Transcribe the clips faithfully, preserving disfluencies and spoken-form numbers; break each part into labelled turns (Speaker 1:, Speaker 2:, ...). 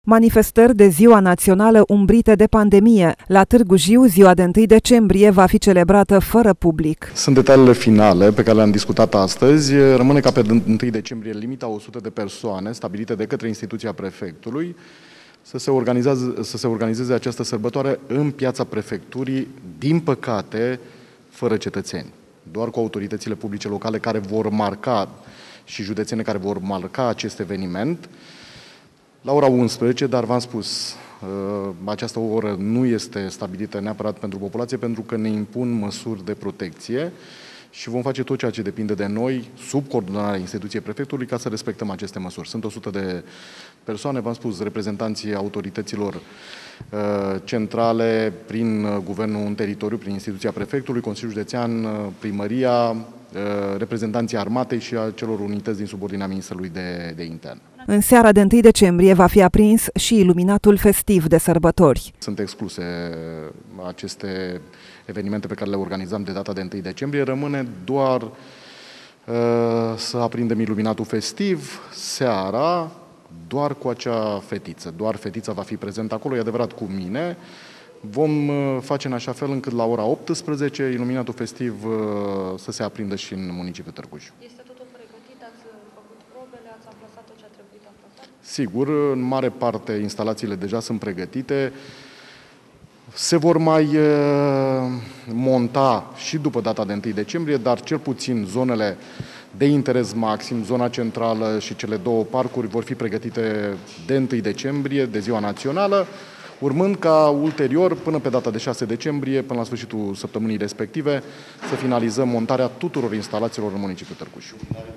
Speaker 1: Manifestări de Ziua Națională umbrite de pandemie. La Târgu Jiu, ziua de întâi decembrie va fi celebrată fără public.
Speaker 2: Sunt detaliile finale pe care le-am discutat astăzi. Rămâne ca pe întâi decembrie limita o sută de persoane stabilite de către instituția prefectului să se, să se organizeze această sărbătoare în piața prefecturii, din păcate, fără cetățeni. Doar cu autoritățile publice locale care vor marca și județene care vor marca acest eveniment. La ora unsprezece, dar v-am spus, această oră nu este stabilită neapărat pentru populație, pentru că ne impun măsuri de protecție și vom face tot ceea ce depinde de noi, sub coordonarea instituției prefectului, ca să respectăm aceste măsuri. Sunt o sută de persoane, v-am spus, reprezentanții autorităților centrale prin guvernul în teritoriu, prin instituția prefectului, Consiliul Județean, primăria, reprezentanții armatei și a celor unități din subordinea Ministerului de, de Interne.
Speaker 1: În seara de întâi decembrie va fi aprins și iluminatul festiv de sărbători.
Speaker 2: Sunt excluse aceste evenimente pe care le organizăm de data de întâi decembrie. Rămâne doar uh, să aprindem iluminatul festiv seara, doar cu acea fetiță. Doar fetița va fi prezentă acolo, e adevărat, cu mine. Vom face în așa fel încât la ora optsprezece iluminatul festiv să se aprindă și în municipiul Târgu Jiu.
Speaker 3: Este totul pregătit? Ați făcut probele? Ați amplasat tot ce a trebuit amplasat?
Speaker 2: Sigur, în mare parte instalațiile deja sunt pregătite. Se vor mai monta și după data de întâi decembrie, dar cel puțin zonele de interes maxim, zona centrală și cele două parcuri vor fi pregătite de întâi decembrie, de Ziua Națională, urmând ca ulterior, până pe data de șase decembrie, până la sfârșitul săptămânii respective, să finalizăm montarea tuturor instalațiilor în municipiul Târgu Jiu.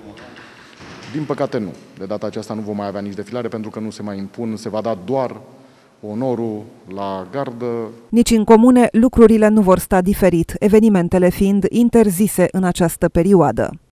Speaker 2: Din păcate nu. De data aceasta nu vom mai avea nici defilare, pentru că nu se mai impun, se va da doar onorul la gardă.
Speaker 1: Nici în comune lucrurile nu vor sta diferit, evenimentele fiind interzise în această perioadă.